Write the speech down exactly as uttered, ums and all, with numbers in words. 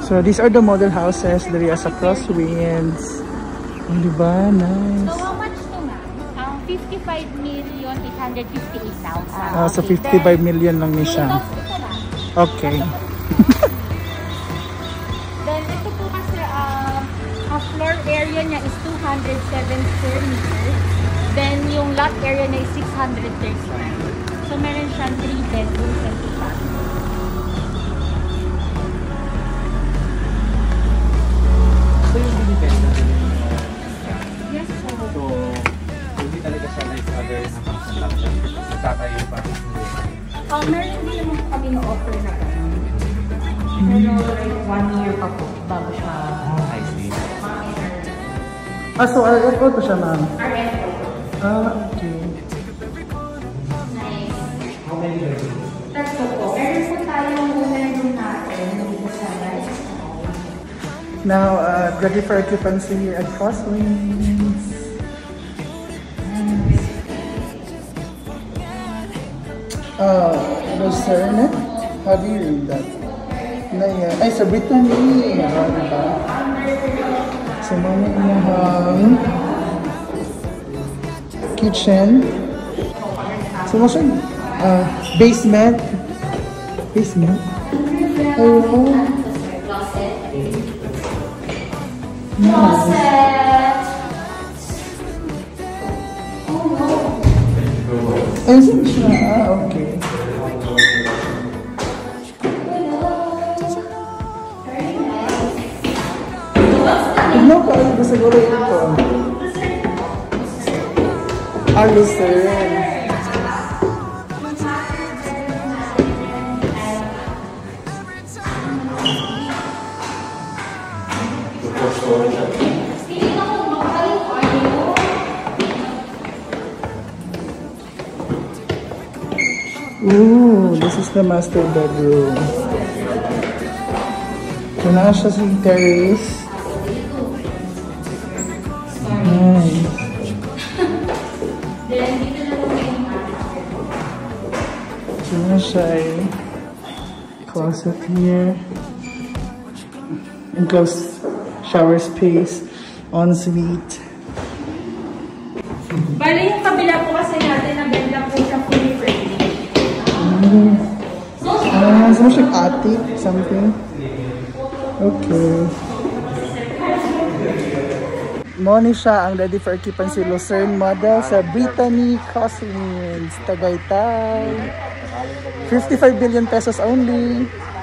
So these are the model houses dari sa Crosswinds. Oh, diba? Nice. So how much to ma'am? Um, fifty-five million eight hundred fifty-eight thousand. Ah, so fifty-five million lang ni siya. Okay. Then ito po kasi um, ang floor area niya is two hundred seven square meters. Then yung lot area niya is six hundred thirty. So meron siyang three bedrooms and two bathrooms. So yung binibenta na yung yes, so, so hindi talaga siya like other na house lang siya. Tatayo pa. Uh, meron din naman po kami na-offer na gano'n. Pero like one year pa po bago siya. Oh, I see. Ah, so R F O to siya, ma'am? R F O. Ah, okay. Nice. How many bedrooms? Tatlo po. Meron po tayong unang room natin. Dito sa right. Now, uh, ready for occupancy here at Crosswinds. Uh, Lucerne? How do you read that? Naya. Ay, sa Brittany. Ah, diba? So, mami iyahang kitchen. So, mo siya uh, basement. Basement? Ayun. Closet. Oh no. Ay, saan siya? Ah, okay. Tignan ko, ano ba siguro ito? Ah, Lucerne. Ooh, this is the master bedroom. So na siya sa terrace. Nice. So na siya ay closet here. Enclosed shower space. Ensuite. Bali yung kabila po kasi natin na ganda po siya fully furnished. Ah, so much like attic, something. Okay. Moni siya ang ready for occupancy Lucerne model sa Brittany Crosswinds Tagaytay. fifty-five billion pesos only.